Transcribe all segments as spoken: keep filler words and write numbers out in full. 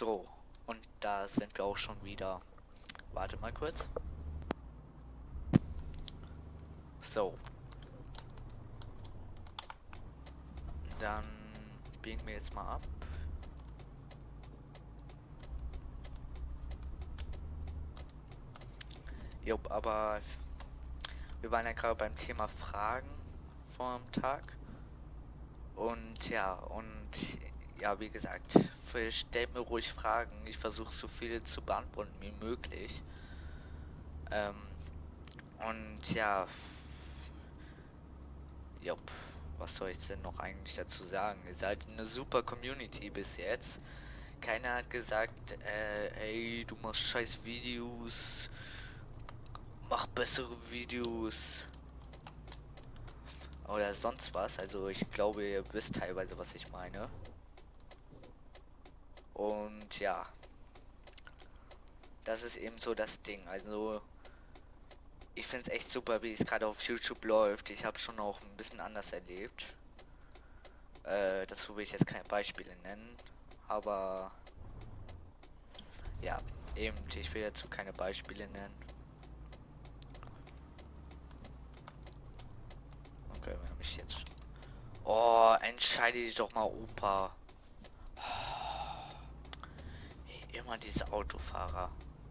So, und da sind wir auch schon wieder. Warte mal kurz. So. Dann biegen wir jetzt mal ab. Jupp, aber wir waren ja gerade beim Thema Fragen vorm Tag. Und ja, und ja, wie gesagt, stellt mir ruhig Fragen. Ich versuche so viele zu beantworten wie möglich. Ähm, und ja, jupp, was soll ich denn noch eigentlich dazu sagen? Ihr seid eine super Community bis jetzt. Keiner hat gesagt, äh, ey, du machst scheiß Videos, mach bessere Videos oder sonst was. Also ich glaube, ihr wisst teilweise, was ich meine. Und ja, das ist eben so das Ding. Also ich finde es echt super, wie es gerade auf YouTube läuft. Ich habe schon auch ein bisschen anders erlebt. Äh, dazu will ich jetzt keine Beispiele nennen, aber ja, eben, ich will dazu keine Beispiele nennen. Okay, wenn mich jetzt... Oh, entscheide dich doch mal, Opa. Oh, immer diese Autofahrer.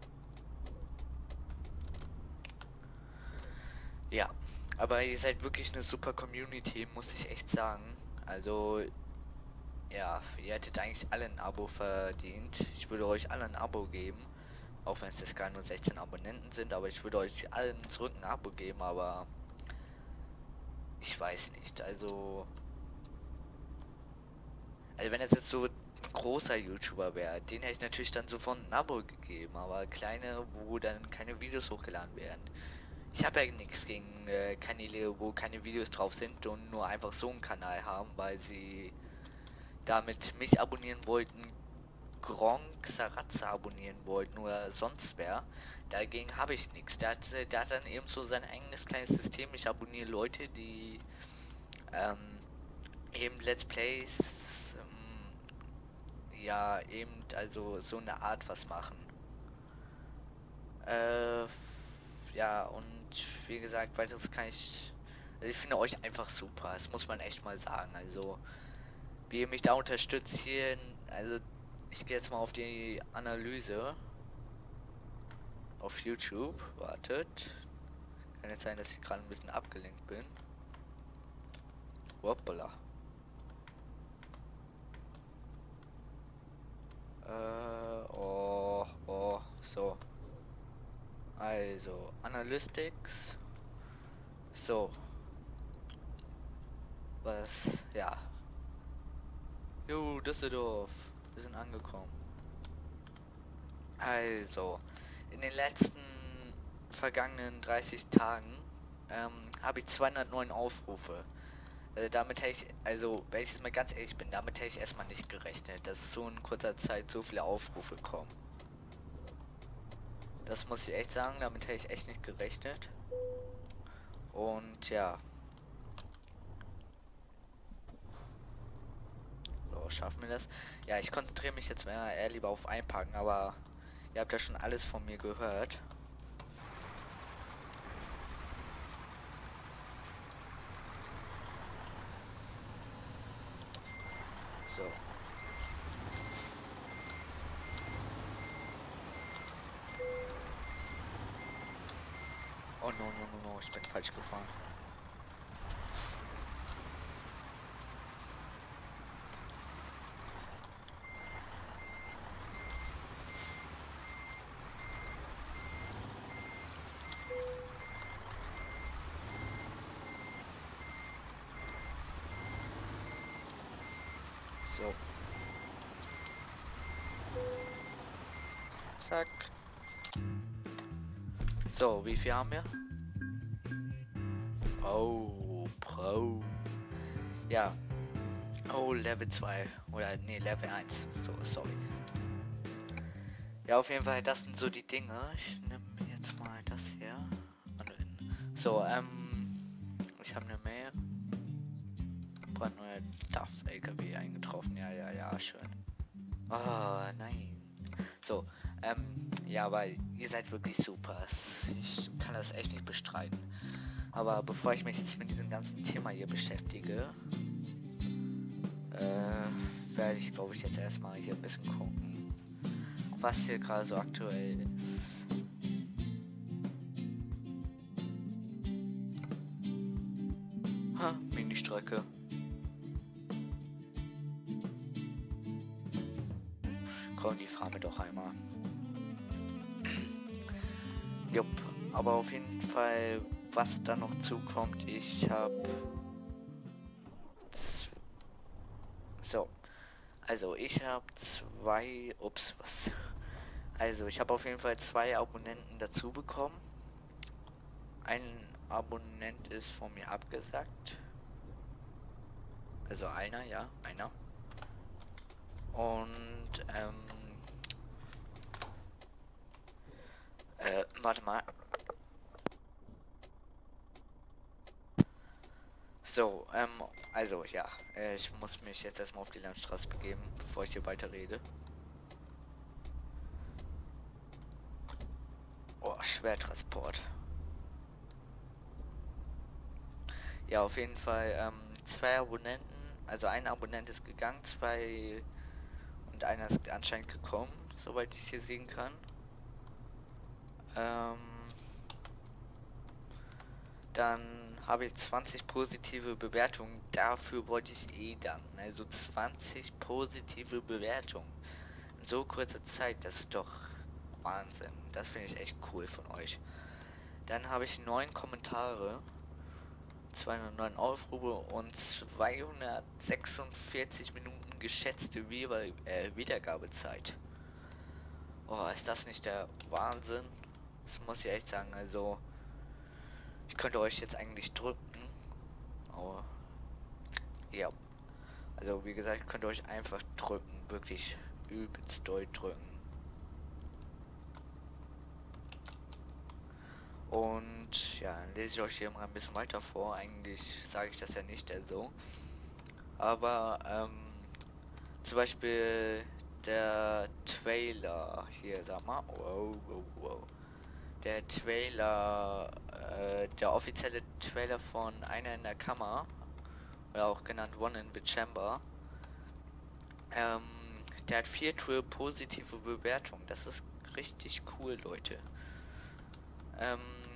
Ja, aber ihr seid wirklich eine super Community, muss ich echt sagen. Also, ja, ihr hättet eigentlich alle ein Abo verdient. Ich würde euch alle ein Abo geben. Auch wenn es jetzt gar nur sechzehn Abonnenten sind, aber ich würde euch allen zurück ein Abo geben, aber ich weiß nicht, also also wenn es jetzt so ein großer YouTuber wäre, den hätte ich natürlich dann sofort ein Abo gegeben, aber kleine, wo dann keine Videos hochgeladen werden. Ich habe ja nichts gegen äh, Kanäle, wo keine Videos drauf sind und nur einfach so einen Kanal haben, weil sie damit mich abonnieren wollten, Gronk Sarazza abonnieren wollten oder sonst wer. Dagegen habe ich nichts. Der hat, der hat dann eben so sein eigenes kleines System. Ich abonniere Leute, die ähm, eben Let's Plays, ähm, ja, eben also so eine Art was machen. Äh, ja, und wie gesagt, weiteres kann ich, also ich finde euch einfach super, das muss man echt mal sagen. Also, wie ihr mich da unterstützt hier, also ich gehe jetzt mal auf die Analyse auf YouTube, wartet. Kann jetzt sein, dass ich gerade ein bisschen abgelenkt bin. Hoppala. Äh, oh, oh, so. Also, Analytics. So. Was, ja. Jo, Düsseldorf. Wir sind angekommen. Also, in den letzten vergangenen dreißig Tagen ähm, habe ich zweihundertneun Aufrufe. Also damit hätte ich, also wenn ich jetzt mal ganz ehrlich bin, damit hätte ich erstmal nicht gerechnet, dass so in kurzer Zeit so viele Aufrufe kommen. Das muss ich echt sagen, damit hätte ich echt nicht gerechnet. Und ja. So, schaffen wir das? Ja, ich konzentriere mich jetzt mehr eher lieber auf Einpacken, aber ihr habt ja schon alles von mir gehört. So. Oh no, no, no, no, ich bin falsch gefahren. So. Zack. So, wie viel haben wir? Oh, Pro. Ja. Oh, Level zwei. Oder, nee, Level eins. So, sorry. Ja, auf jeden Fall, das sind so die Dinge. Ich nehme jetzt mal das hier. So, ähm. Ich habe eine Mail. Brandneuer D A F-L K W eingetroffen. Ja, ja, ja, schön. Oh, nein. So, ähm, ja, aber ihr seid wirklich super. Ich kann das echt nicht bestreiten. Aber bevor ich mich jetzt mit diesem ganzen Thema hier beschäftige, äh, werde ich, glaube ich, jetzt erstmal hier ein bisschen gucken, was hier gerade so aktuell ist. Ha, Mini-Strecke. Komm, die fahren wir doch einmal. Jupp, aber auf jeden Fall, was da noch zukommt, ich habe... So, also ich habe zwei... Ups, was... Also ich habe auf jeden Fall zwei Abonnenten dazu bekommen. Ein Abonnent ist von mir abgesagt. Also einer, ja, einer. Und, ähm... Äh, warte mal. So, ähm, also ja, äh, ich muss mich jetzt erstmal auf die Landstraße begeben, bevor ich hier weiter rede. Oh, Schwertransport. Ja, auf jeden Fall, ähm, zwei Abonnenten, also ein Abonnent ist gegangen, zwei und einer ist anscheinend gekommen, soweit ich hier sehen kann. Ähm, dann habe ich zwanzig positive Bewertungen, dafür wollte ich eh danken, also zwanzig positive Bewertungen. In so kurzer Zeit, das ist doch Wahnsinn. Das finde ich echt cool von euch. Dann habe ich neun Kommentare, zweihundertneun Aufrufe und zweihundertsechsundvierzig Minuten geschätzte Wieder äh, Wiedergabezeit. Oh, ist das nicht der Wahnsinn? Das muss ich echt sagen. Also, ich könnte euch jetzt eigentlich drücken. Aber, ja. Also, wie gesagt, ich könnte euch einfach drücken. Wirklich übelst doll drücken. Und ja, dann lese ich euch hier mal ein bisschen weiter vor. Eigentlich sage ich das ja nicht so. Aber ähm, zum Beispiel der Trailer hier, sag mal. Wow, wow, wow. Der Trailer, äh, der offizielle Trailer von Einer in der Kammer, oder auch genannt One in the Chamber. Ähm, der hat vier positive Bewertungen. Das ist richtig cool, Leute. Ähm,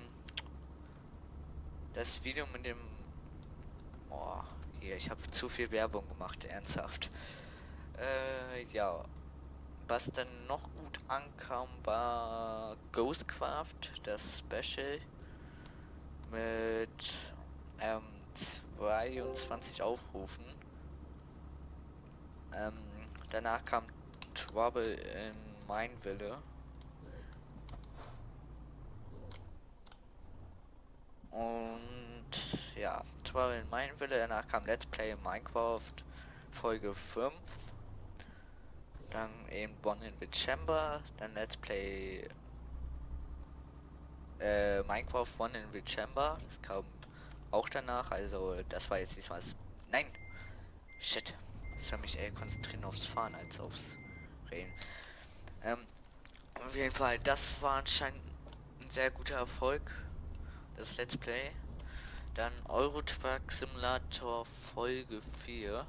Das Video mit dem... Oh, hier, ich habe zu viel Werbung gemacht, ernsthaft. Äh, ja. Was dann noch gut ankam, war Ghostcraft, das Special. Mit ähm, zweiundzwanzig Aufrufen. Ähm, danach kam Trouble in Mineville. Und ja, Trouble in Mineville, danach kam Let's Play Minecraft Folge fünf. Dann eben One in the Chamber, dann Let's Play äh, Minecraft One in the Chamber, das kam auch danach, also das war jetzt diesmal... Nein! Shit! Ich soll mich eher konzentrieren aufs Fahren als aufs Reden. Ähm, auf jeden Fall, das war anscheinend ein sehr guter Erfolg, das Let's Play. Dann Euro Truck Simulator Folge vier.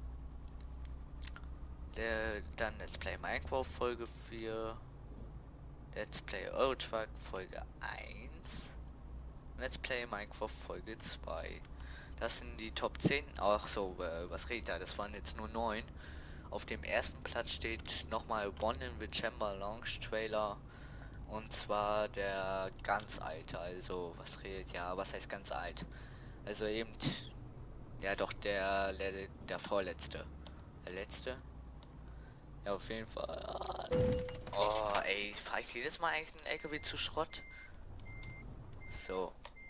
Der, dann Let's Play Minecraft Folge vier. Let's Play Euro Truck Folge eins. Let's Play Minecraft Folge zwei. Das sind die Top zehn. Ach so, äh, was rede ich da? Das waren jetzt nur neun. Auf dem ersten Platz steht nochmal One in the Chamber Launch Trailer. Und zwar der ganz alte. Also, was redet? Ja, was heißt ganz alt? Also eben, ja doch, der, der, der vorletzte. Der letzte? Ja, auf jeden Fall. Oh, ey, fahre ich jedes Mal eigentlich einen L K W zu Schrott? So.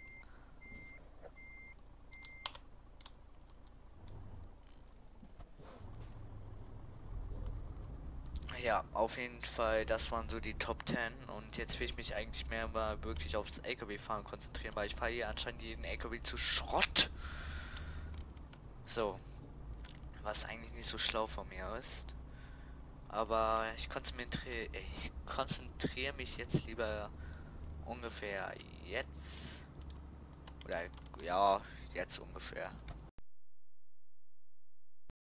Ja, auf jeden Fall, das waren so die Top zehn und jetzt will ich mich eigentlich mehr mal wirklich aufs L K W-Fahren konzentrieren, weil ich fahre hier anscheinend jeden L K W zu Schrott. So. Was eigentlich nicht so schlau von mir ist. Aber ich konzentriere, ich konzentriere mich jetzt lieber ungefähr jetzt. Oder ja, jetzt ungefähr.